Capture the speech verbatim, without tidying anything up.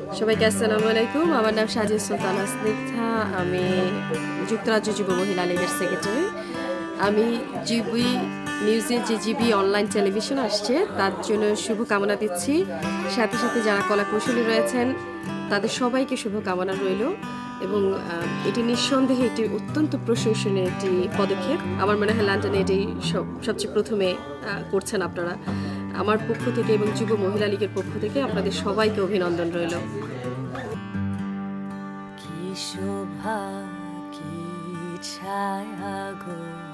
সবাইকে আসসালামু আলাইকুম। আমার নাম সাজিদ সুলতানা স্নিগ্ধা। আমি যুক্তরাজ্য যুব মহিলা লীগের সেক্রেটারি। আমি জিবি নিউজের যে জিবি অনলাইন টেলিভিশন আসছে তার জন্য শুভকামনা দিচ্ছি। সাথে সাথে যারা কলাকুশলী রয়েছেন তাদের সবাইকে শুভকামনা রইল এবং এটি নিঃসন্দেহে একটি অত্যন্ত প্রশংসনীয় একটি পদক্ষেপ। আমার মনে হয় লন্ডনে এটি সবচেয়ে প্রথমে করছেন আপনারা। আমার পক্ষ থেকে এবং যুব মহিলা লীগের পক্ষ থেকে আপনাদের সবাইকে অভিনন্দন রইল। কি শোভা কি ছায়া গো